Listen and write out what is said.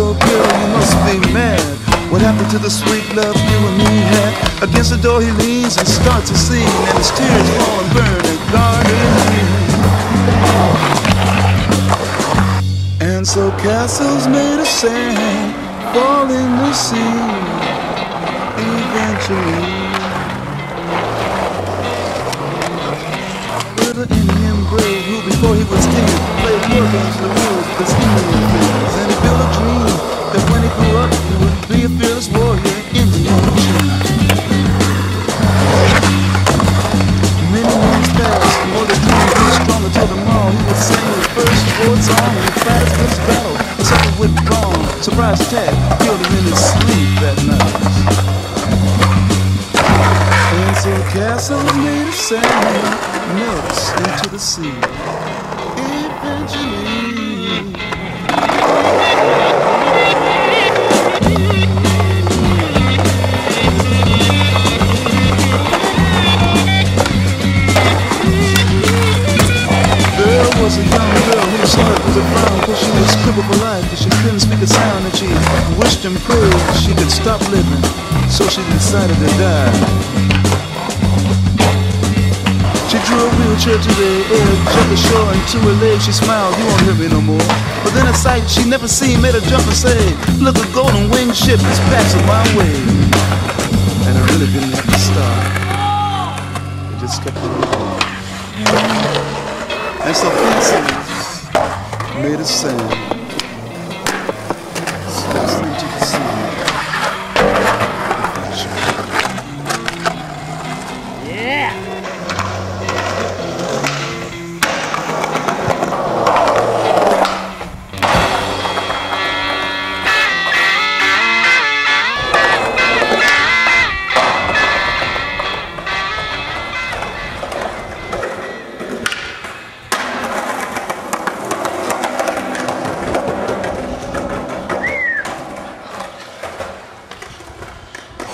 Oh girl, you must be mad. What happened to the sweet love you and me had? Against the door he leans and starts to sing, and his tears fall and burn and guarding me. And so castles made of sand fall in the sea eventually. With an Indian brave who before he was king played war games in the woods with his Indian friends. And he built a dream that when he grew up he would be a fearless warrior in the ocean. Many moons passed, more the dream grew stronger till tomorrow he would sing his first war song and fight his first battle. Something went wrong, surprise attack, killed him in his sleep that night. And so the castle made of sand melts into the sea eventually. There was a young girl whose heart was a frown, cause she was crippled for life, cause she couldn't speak a sound, and she wished and prayed she could stop living, so she decided to die. She drew a wheelchair to the edge of the shore, and to her legs she smiled, you won't hear me no more. But then a sight she never seen made her jump and say, look, a golden winged ship is passing my way. And it really didn't have to stop, it just kept on. And so fences made of sand